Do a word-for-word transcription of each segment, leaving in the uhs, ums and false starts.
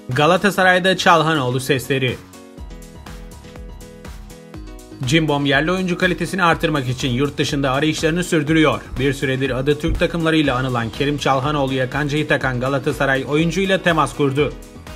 Galatasaray'da Çalhanoğlu sesleri. Cimbom yerli oyuncu kalitesini artırmak için yurt dışında arayışlarını sürdürüyor. Bir süredir adı Türk takımlarıyla anılan Kerim Çalhanoğlu'ya kancayı takan Galatasaray oyuncuyla temas kurdu.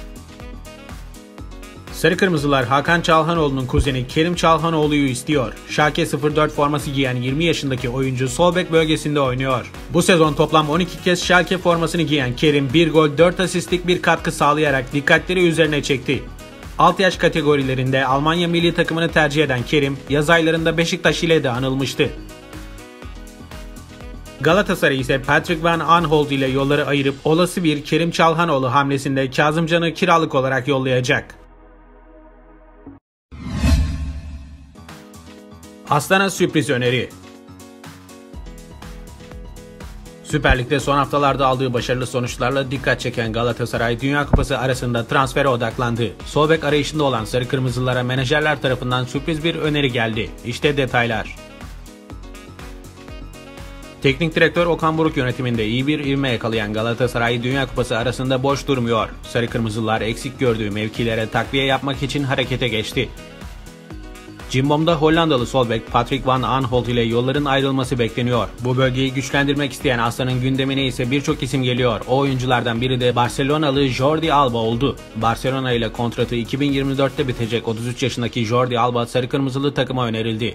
Sarı Kırmızılar Hakan Çalhanoğlu'nun kuzeni Kerim Çalhanoğlu'yu istiyor. Schalke sıfır dört forması giyen yirmi yaşındaki oyuncu sol bek bölgesinde oynuyor. Bu sezon toplam on iki kez Schalke formasını giyen Kerim bir gol dört asistlik bir katkı sağlayarak dikkatleri üzerine çekti. Alt yaş kategorilerinde Almanya milli takımını tercih eden Kerim, yaz aylarında Beşiktaş ile de anılmıştı. Galatasaray ise Patrick Van Aanholt ile yolları ayırıp olası bir Kerim Çalhanoğlu hamlesinde Kazımcan'ı kiralık olarak yollayacak. Aslan'a sürpriz öneri. Süper Lig'de son haftalarda aldığı başarılı sonuçlarla dikkat çeken Galatasaray Dünya Kupası arasında transfere odaklandı. Sol bek arayışında olan Sarı Kırmızılara menajerler tarafından sürpriz bir öneri geldi. İşte detaylar. Teknik direktör Okan Buruk yönetiminde iyi bir ivme yakalayan Galatasaray Dünya Kupası arasında boş durmuyor. Sarı Kırmızılar eksik gördüğü mevkilere takviye yapmak için harekete geçti. Cimbom'da Hollandalı sol bek Patrick Van Aanholt ile yolların ayrılması bekleniyor. Bu bölgeyi güçlendirmek isteyen Aslan'ın gündemine ise birçok isim geliyor. O oyunculardan biri de Barcelonalı Jordi Alba oldu. Barcelona ile kontratı iki bin yirmi dörtte bitecek otuz üç yaşındaki Jordi Alba Sarı Kırmızılı takıma önerildi.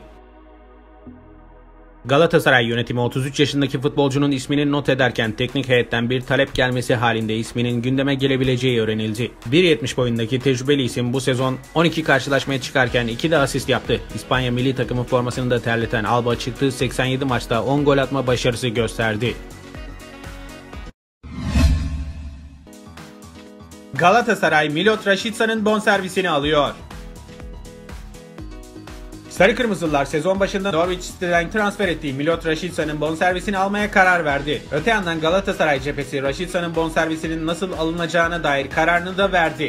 Galatasaray yönetimi otuz üç yaşındaki futbolcunun ismini not ederken teknik heyetten bir talep gelmesi halinde isminin gündeme gelebileceği öğrenildi. bir yetmiş boyundaki tecrübeli isim bu sezon on iki karşılaşmaya çıkarken iki de asist yaptı. İspanya milli takımı formasını da terleten Alba çıktığı seksen yedi maçta on gol atma başarısı gösterdi. Galatasaray Milot Rashidsa'nın bonservisini alıyor. Sarı Kırmızılar sezon başında Norwich City'den transfer ettiği Milot Rashidsa'nın bonservisini almaya karar verdi. Öte yandan Galatasaray cephesi Rashidsa'nın bonservisinin nasıl alınacağına dair kararını da verdi.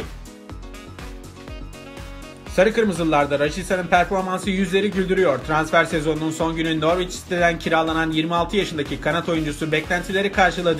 Sarı Kırmızılarda Rashidsa'nın performansı yüzleri güldürüyor. Transfer sezonunun son günü Norwich City'den kiralanan yirmi altı yaşındaki kanat oyuncusu beklentileri karşıladı.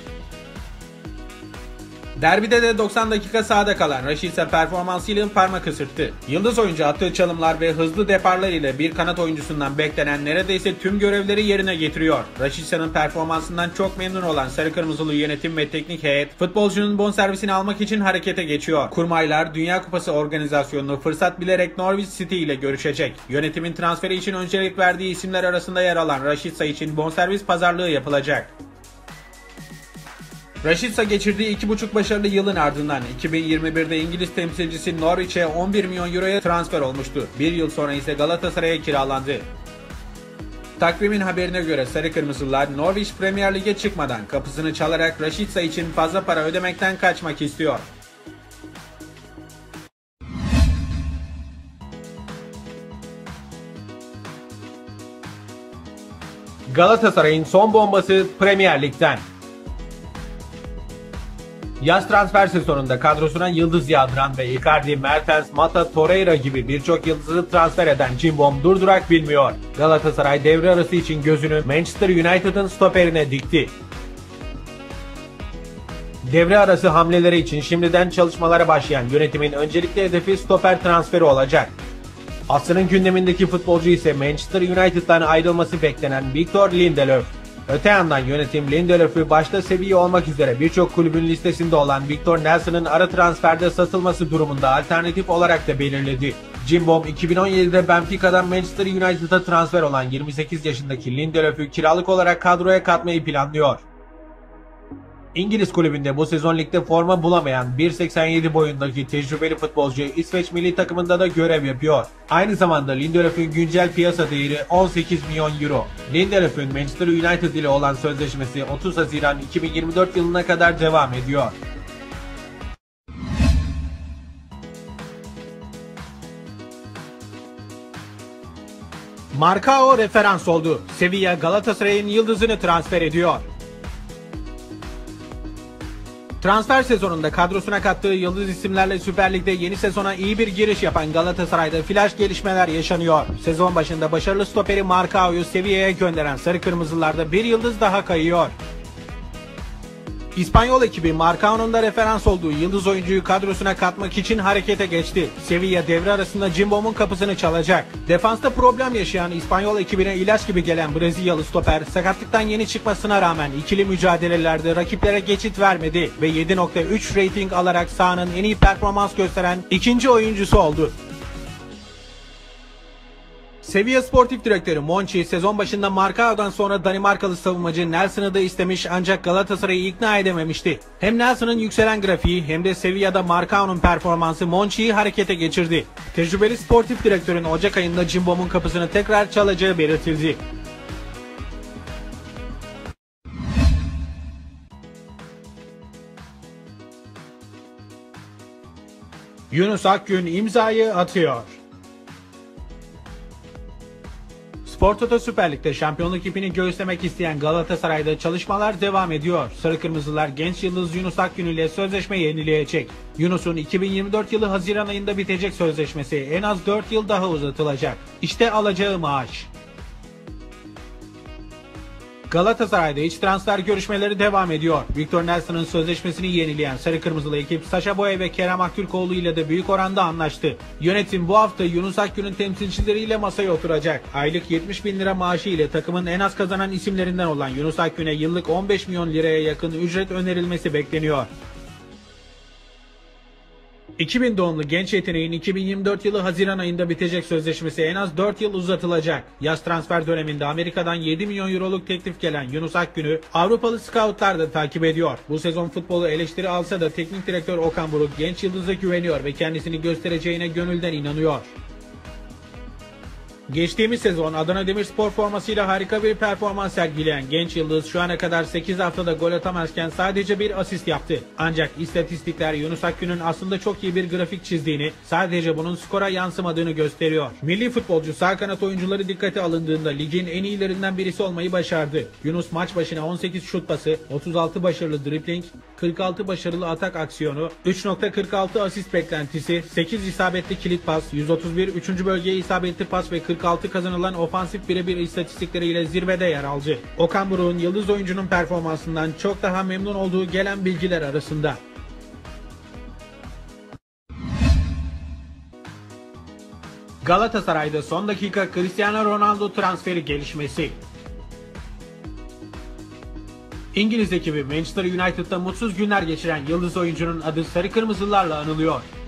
Derbide de doksan dakika sahada kalan Rashica performansıyla parmak ısırttı. Yıldız oyuncu attığı çalımlar ve hızlı deparlar ile bir kanat oyuncusundan beklenen neredeyse tüm görevleri yerine getiriyor. Rashica'nın performansından çok memnun olan Sarı Kırmızılı yönetim ve teknik heyet futbolcunun bonservisini almak için harekete geçiyor. Kurmaylar Dünya Kupası organizasyonunu fırsat bilerek Norwich City ile görüşecek. Yönetimin transferi için öncelik verdiği isimler arasında yer alan Rashica için bonservis pazarlığı yapılacak. Rashica geçirdiği iki buçuk başarılı yılın ardından iki bin yirmi birde İngiliz temsilcisi Norwich'e on bir milyon euroya transfer olmuştu. Bir yıl sonra ise Galatasaray'a kiralandı. Takvimin haberine göre Sarı Kırmızılar Norwich Premier Lig'e çıkmadan kapısını çalarak Rashica için fazla para ödemekten kaçmak istiyor. Galatasaray'ın son bombası Premier Lig'den. Yaz transfer sezonunda kadrosuna yıldız yağdıran ve Icardi, Mertens, Mata, Torreira gibi birçok yıldızı transfer eden Cimbom durdurak bilmiyor. Galatasaray devre arası için gözünü Manchester United'ın stoperine dikti. Devre arası hamleleri için şimdiden çalışmalara başlayan yönetimin öncelikli hedefi stoper transferi olacak. Aslan'ın gündemindeki futbolcu ise Manchester United'dan ayrılması beklenen Victor Lindelöf. Öte yandan yönetim Lindelöf'ü başta seviye olmak üzere birçok kulübün listesinde olan Victor Nelson'ın ara transferde satılması durumunda alternatif olarak da belirledi. Cimbom iki bin on yedide Benfica'dan Manchester United'a transfer olan yirmi sekiz yaşındaki Lindelöf'ü kiralık olarak kadroya katmayı planlıyor. İngiliz kulübünde bu sezon ligde forma bulamayan bir seksen yedi boyundaki tecrübeli futbolcu İsveç milli takımında da görev yapıyor. Aynı zamanda Lindelöf'ün güncel piyasa değeri on sekiz milyon euro. Lindelöf'ün Manchester United ile olan sözleşmesi otuz Haziran iki bin yirmi dört yılına kadar devam ediyor. Marcao referans oldu. Sevilla Galatasaray'ın yıldızını transfer ediyor. Transfer sezonunda kadrosuna kattığı yıldız isimlerle Süper Lig'de yeni sezona iyi bir giriş yapan Galatasaray'da flash gelişmeler yaşanıyor. Sezon başında başarılı stoperi Marcao'yu Sevilla'ya gönderen Sarı Kırmızılar'da bir yıldız daha kayıyor. İspanyol ekibi Marcao'nun da referans olduğu yıldız oyuncuyu kadrosuna katmak için harekete geçti. Sevilla devre arasında Cimbom'un kapısını çalacak. Defansta problem yaşayan İspanyol ekibine ilaç gibi gelen Brezilyalı stoper sakatlıktan yeni çıkmasına rağmen ikili mücadelelerde rakiplere geçit vermedi ve yedi nokta üç rating alarak sahanın en iyi performans gösteren ikinci oyuncusu oldu. Sevilla Sportif Direktörü Monchi sezon başında Marcao'dan sonra Danimarkalı savunmacı Nelson'ı da istemiş ancak Galatasaray'ı ikna edememişti. Hem Nelson'ın yükselen grafiği hem de Sevilla'da Marcao'nun performansı Monchi'yi harekete geçirdi. Tecrübeli sportif direktörün Ocak ayında Cimbom'un kapısını tekrar çalacağı belirtildi. Yunus Akgün imzayı atıyor. Spor Toto Süper Lig'de şampiyonluk ipini göğüslemek isteyen Galatasaray'da çalışmalar devam ediyor. Sarı Kırmızılar genç yıldız Yunus Akgün ile sözleşme yenileyecek. Yunus'un iki bin yirmi dört yılı Haziran ayında bitecek sözleşmesi en az dört yıl daha uzatılacak. İşte alacağı maaş. Galatasaray'da iç transfer görüşmeleri devam ediyor. Victor Nelson'ın sözleşmesini yenileyen Sarı Kırmızılı ekip Sacha Boey ve Kerem Aktürkoğlu ile de büyük oranda anlaştı. Yönetim bu hafta Yunus Akgün'ün temsilcileriyle masaya oturacak. Aylık yetmiş bin lira maaşı ile takımın en az kazanan isimlerinden olan Yunus Akgün'e yıllık on beş milyon liraya yakın ücret önerilmesi bekleniyor. iki bin doğumlu genç yeteneğin iki bin yirmi dört yılı Haziran ayında bitecek sözleşmesi en az dört yıl uzatılacak. Yaz transfer döneminde Amerika'dan yedi milyon euroluk teklif gelen Yunus Akgün'ü Avrupalı scoutlar da takip ediyor. Bu sezon futbolu eleştiri alsa da teknik direktör Okan Buruk genç yıldıza güveniyor ve kendisini göstereceğine gönülden inanıyor. Geçtiğimiz sezon Adana Demirspor formasıyla harika bir performans sergileyen genç yıldız şu ana kadar sekiz haftada gol atamazken sadece bir asist yaptı. Ancak istatistikler Yunus Akgün'ün aslında çok iyi bir grafik çizdiğini, sadece bunun skora yansımadığını gösteriyor. Milli futbolcu sağ kanat oyuncuları dikkate alındığında ligin en iyilerinden birisi olmayı başardı. Yunus maç başına on sekiz şut pası, otuz altı başarılı dribling, kırk altı başarılı atak aksiyonu, üç nokta kırk altı asist beklentisi, sekiz isabetli kilit pas, yüz otuz bir üçüncü bölgeye isabetli pas ve kırk altı kazanılan ofansif birebir istatistikleriyle zirvede yer aldı. Okan Buruk'un yıldız oyuncunun performansından çok daha memnun olduğu gelen bilgiler arasında. Galatasaray'da son dakika Cristiano Ronaldo transferi gelişmesi. İngiliz ekibi Manchester United'da mutsuz günler geçiren yıldız oyuncunun adı Sarı Kırmızılarla anılıyor.